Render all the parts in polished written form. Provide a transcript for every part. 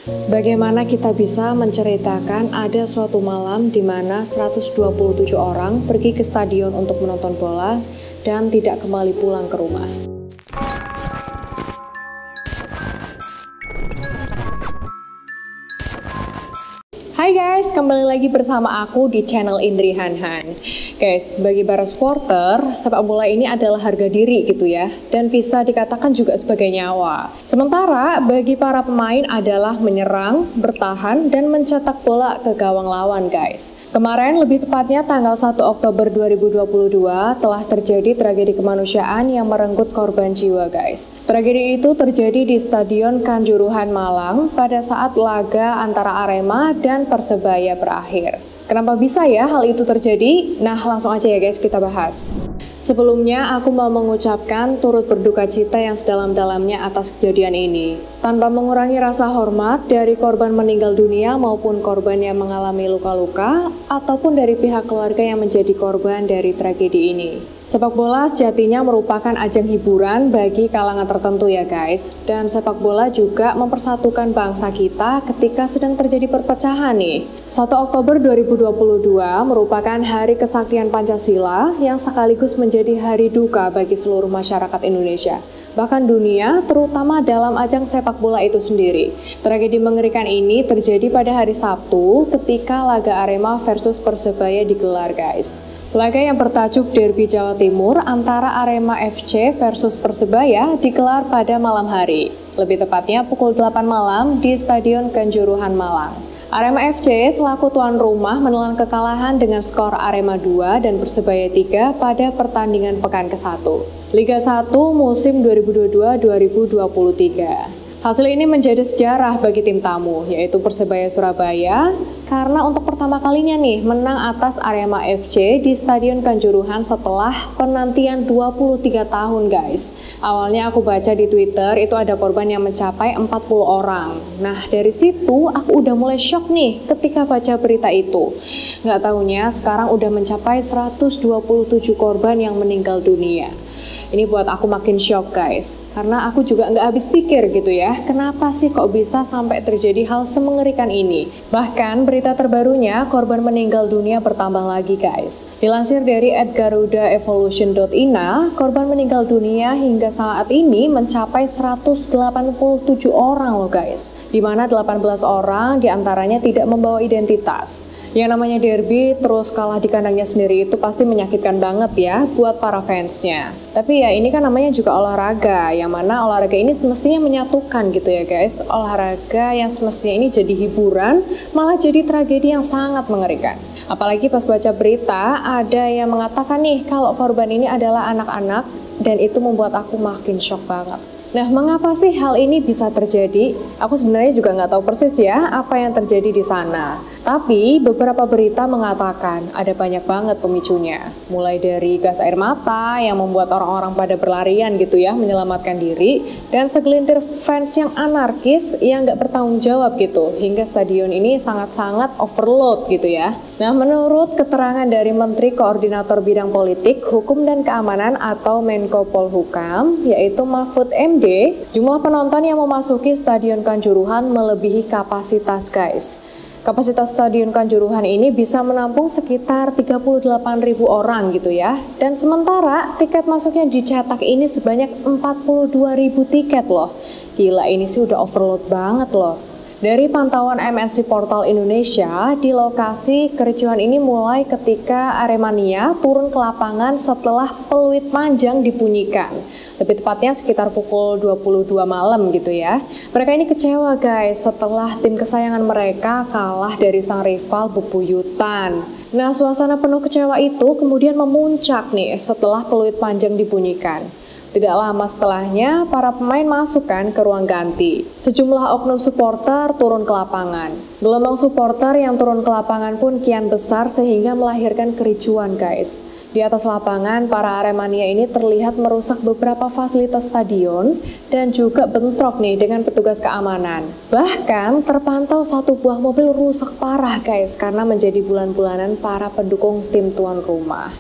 Bagaimana kita bisa menceritakan ada suatu malam di mana 127 orang pergi ke stadion untuk menonton bola dan tidak kembali pulang ke rumah. Hai guys, kembali lagi bersama aku di channel Indri Hanhan. Guys, bagi para supporter, sepak bola ini adalah harga diri gitu ya, dan bisa dikatakan juga sebagai nyawa. Sementara bagi para pemain adalah menyerang, bertahan, dan mencetak bola ke gawang lawan guys. Kemarin, lebih tepatnya tanggal 1 Oktober 2022, telah terjadi tragedi kemanusiaan yang merenggut korban jiwa guys. Tragedi itu terjadi di Stadion Kanjuruhan Malang pada saat laga antara Arema dan Persebaya berakhir. Kenapa bisa ya hal itu terjadi? Nah, langsung aja ya guys kita bahas. Sebelumnya aku mau mengucapkan turut berduka cita yang sedalam-dalamnya atas kejadian ini. Tanpa mengurangi rasa hormat dari korban meninggal dunia maupun korban yang mengalami luka-luka, ataupun dari pihak keluarga yang menjadi korban dari tragedi ini. Sepak bola sejatinya merupakan ajang hiburan bagi kalangan tertentu ya guys. Dan sepak bola juga mempersatukan bangsa kita ketika sedang terjadi perpecahan nih. 1 Oktober 2022 merupakan hari kesaktian Pancasila yang sekaligus menjadi hari duka bagi seluruh masyarakat Indonesia. Bahkan dunia, terutama dalam ajang sepak bola itu sendiri. Tragedi mengerikan ini terjadi pada hari Sabtu ketika laga Arema versus Persebaya digelar guys. Laga yang bertajuk Derby Jawa Timur antara Arema FC versus Persebaya digelar pada malam hari. Lebih tepatnya pukul 8 malam di Stadion Kanjuruhan Malang. Arema FC selaku tuan rumah menelan kekalahan dengan skor Arema 2 dan Persebaya 3 pada pertandingan pekan ke-1. Liga 1 musim 2022-2023. Hasil ini menjadi sejarah bagi tim tamu, yaitu Persebaya Surabaya, karena untuk pertama kalinya nih menang atas Arema FC di Stadion Kanjuruhan setelah penantian 23 tahun guys. Awalnya aku baca di Twitter itu ada korban yang mencapai 40 orang. Nah dari situ aku udah mulai shock nih ketika baca berita itu. Nggak taunya sekarang udah mencapai 127 korban yang meninggal dunia. Ini buat aku makin shock guys, karena aku juga nggak habis pikir gitu ya, kenapa sih kok bisa sampai terjadi hal semengerikan ini. Bahkan berita terbarunya, korban meninggal dunia bertambah lagi guys. Dilansir dari @garudaevolution.ina, korban meninggal dunia hingga saat ini mencapai 187 orang loh guys, dimana 18 orang diantaranya tidak membawa identitas. Yang namanya derby terus kalah di kandangnya sendiri itu pasti menyakitkan banget ya buat para fansnya. Tapi ya ini kan namanya juga olahraga, yang mana olahraga ini semestinya menyatukan gitu ya guys. Olahraga yang semestinya ini jadi hiburan, malah jadi tragedi yang sangat mengerikan. Apalagi pas baca berita, ada yang mengatakan nih kalau korban ini adalah anak-anak, dan itu membuat aku makin shock banget. Nah, mengapa sih hal ini bisa terjadi? Aku sebenarnya juga nggak tahu persis ya apa yang terjadi di sana. Tapi beberapa berita mengatakan ada banyak banget pemicunya. Mulai dari gas air mata yang membuat orang-orang pada berlarian gitu ya, menyelamatkan diri. Dan segelintir fans yang anarkis yang nggak bertanggung jawab gitu. Hingga stadion ini sangat-sangat overload gitu ya. Nah, menurut keterangan dari Menteri Koordinator Bidang Politik, Hukum dan Keamanan atau Menko Polhukam, yaitu Mahfud MD, jumlah penonton yang memasuki Stadion Kanjuruhan melebihi kapasitas guys. Kapasitas Stadion Kanjuruhan ini bisa menampung sekitar 38.000 orang gitu ya. Dan sementara tiket masuknya dicetak ini sebanyak 42.000 tiket loh. Gila, ini sih udah overload banget loh. Dari pantauan MNC Portal Indonesia, di lokasi kericuhan ini mulai ketika Aremania turun ke lapangan setelah peluit panjang dibunyikan. Lebih tepatnya sekitar pukul 22 malam gitu ya. Mereka ini kecewa guys setelah tim kesayangan mereka kalah dari sang rival bebuyutan. Nah, suasana penuh kecewa itu kemudian memuncak nih setelah peluit panjang dibunyikan. Tidak lama setelahnya, para pemain masukkan ke ruang ganti. Sejumlah oknum supporter turun ke lapangan. Gelombang supporter yang turun ke lapangan pun kian besar sehingga melahirkan kericuan guys. Di atas lapangan, para Aremania ini terlihat merusak beberapa fasilitas stadion dan juga bentrok nih dengan petugas keamanan. Bahkan terpantau satu buah mobil rusak parah guys karena menjadi bulan-bulanan para pendukung tim tuan rumah.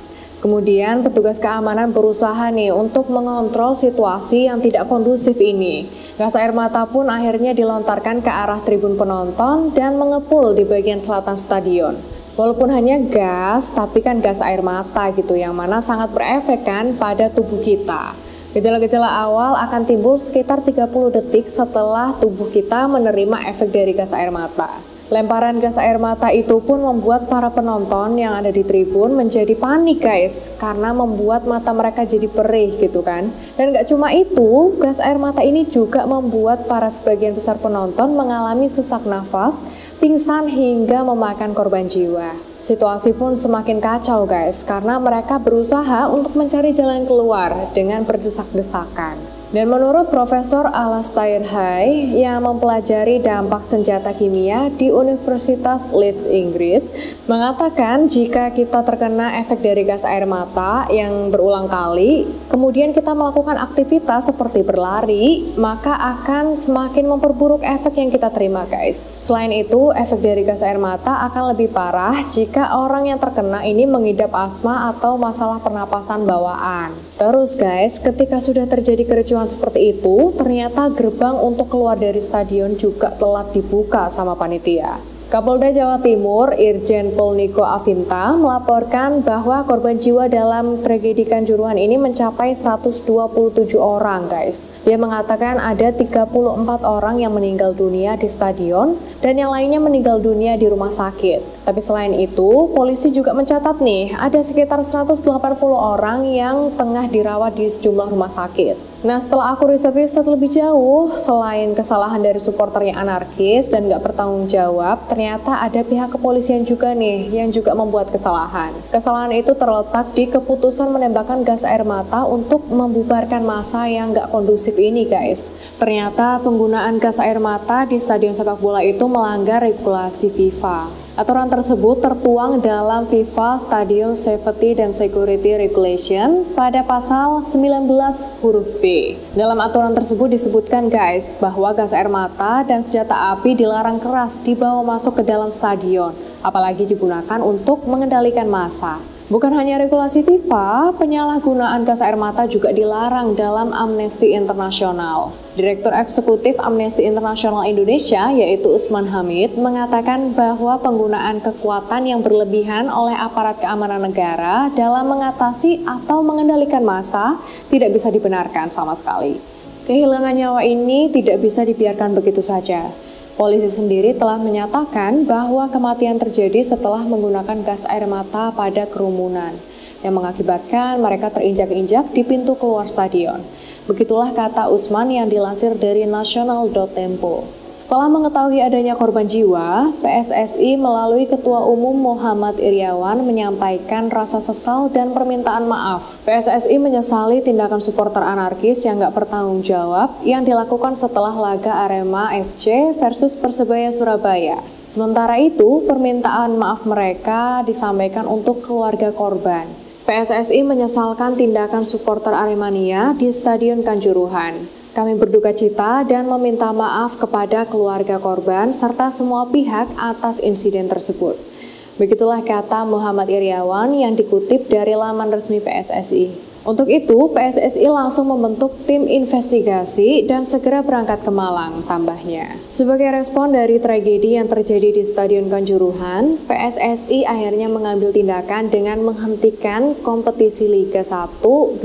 Kemudian petugas keamanan berusaha nih untuk mengontrol situasi yang tidak kondusif ini. Gas air mata pun akhirnya dilontarkan ke arah tribun penonton dan mengepul di bagian selatan stadion. Walaupun hanya gas, tapi kan gas air mata gitu, yang mana sangat berefek kan pada tubuh kita. Gejala-gejala awal akan timbul sekitar 30 detik setelah tubuh kita menerima efek dari gas air mata. Lemparan gas air mata itu pun membuat para penonton yang ada di tribun menjadi panik guys, karena membuat mata mereka jadi perih gitu kan. Dan gak cuma itu, gas air mata ini juga membuat para sebagian besar penonton mengalami sesak nafas, pingsan hingga memakan korban jiwa. Situasi pun semakin kacau guys, karena mereka berusaha untuk mencari jalan keluar dengan berdesak-desakan. Dan menurut Profesor Alastair Hay yang mempelajari dampak senjata kimia di Universitas Leeds, Inggris, mengatakan jika kita terkena efek dari gas air mata yang berulang kali, kemudian kita melakukan aktivitas seperti berlari, maka akan semakin memperburuk efek yang kita terima guys. Selain itu, efek dari gas air mata akan lebih parah jika orang yang terkena ini mengidap asma atau masalah pernapasan bawaan. Terus guys, ketika sudah terjadi kericuhan seperti itu, ternyata gerbang untuk keluar dari stadion juga telat dibuka sama panitia. Kapolda Jawa Timur, Irjen Pol Niko Afinta, melaporkan bahwa korban jiwa dalam tragedi Kanjuruhan ini mencapai 127 orang guys. Dia mengatakan ada 34 orang yang meninggal dunia di stadion dan yang lainnya meninggal dunia di rumah sakit. Tapi selain itu, polisi juga mencatat nih, ada sekitar 180 orang yang tengah dirawat di sejumlah rumah sakit. Nah, setelah aku riset lebih jauh, selain kesalahan dari supporter yang anarkis dan gak bertanggung jawab, ternyata ada pihak kepolisian juga nih yang juga membuat kesalahan. Kesalahan itu terletak di keputusan menembakkan gas air mata untuk membubarkan massa yang gak kondusif ini guys. Ternyata penggunaan gas air mata di stadion sepak bola itu melanggar regulasi FIFA. Aturan tersebut tertuang dalam FIFA Stadium Safety and Security Regulation pada pasal 19 huruf B. Dalam aturan tersebut disebutkan guys, bahwa gas air mata dan senjata api dilarang keras dibawa masuk ke dalam stadion, apalagi digunakan untuk mengendalikan massa. Bukan hanya regulasi FIFA, penyalahgunaan gas air mata juga dilarang dalam Amnesty International. Direktur Eksekutif Amnesty International Indonesia, yaitu Usman Hamid, mengatakan bahwa penggunaan kekuatan yang berlebihan oleh aparat keamanan negara dalam mengatasi atau mengendalikan massa tidak bisa dibenarkan sama sekali. Kehilangan nyawa ini tidak bisa dibiarkan begitu saja. Polisi sendiri telah menyatakan bahwa kematian terjadi setelah menggunakan gas air mata pada kerumunan yang mengakibatkan mereka terinjak-injak di pintu keluar stadion. Begitulah kata Usman yang dilansir dari Nasional.Tempo. Setelah mengetahui adanya korban jiwa, PSSI melalui Ketua Umum Muhammad Iryawan menyampaikan rasa sesal dan permintaan maaf. PSSI menyesali tindakan supporter anarkis yang gak bertanggung jawab yang dilakukan setelah laga Arema FC versus Persebaya Surabaya. Sementara itu, permintaan maaf mereka disampaikan untuk keluarga korban. PSSI menyesalkan tindakan supporter Aremania di Stadion Kanjuruhan. Kami berduka cita dan meminta maaf kepada keluarga korban serta semua pihak atas insiden tersebut. Begitulah kata Muhammad Iryawan yang dikutip dari laman resmi PSSI. Untuk itu, PSSI langsung membentuk tim investigasi dan segera berangkat ke Malang, tambahnya. Sebagai respon dari tragedi yang terjadi di Stadion Kanjuruhan, PSSI akhirnya mengambil tindakan dengan menghentikan kompetisi Liga 1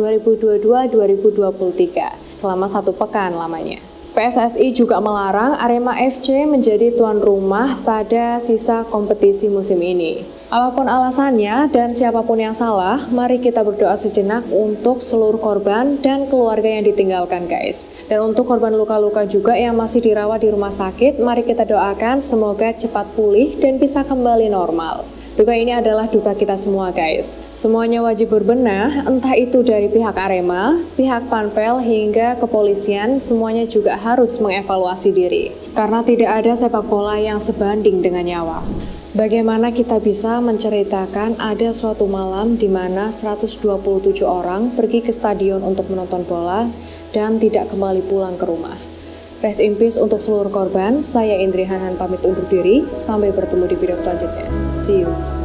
2022-2023 selama 1 pekan lamanya. PSSI juga melarang Arema FC menjadi tuan rumah pada sisa kompetisi musim ini. Apapun alasannya dan siapapun yang salah, mari kita berdoa sejenak untuk seluruh korban dan keluarga yang ditinggalkan guys. Dan untuk korban luka-luka juga yang masih dirawat di rumah sakit, mari kita doakan semoga cepat pulih dan bisa kembali normal. Duka ini adalah duka kita semua guys. Semuanya wajib berbenah, entah itu dari pihak Arema, pihak Panpel hingga kepolisian, semuanya juga harus mengevaluasi diri. Karena tidak ada sepak bola yang sebanding dengan nyawa. Bagaimana kita bisa menceritakan ada suatu malam di mana 127 orang pergi ke stadion untuk menonton bola dan tidak kembali pulang ke rumah. Rest in peace untuk seluruh korban. Saya Indri Hanan pamit undur diri. Sampai bertemu di video selanjutnya. See you.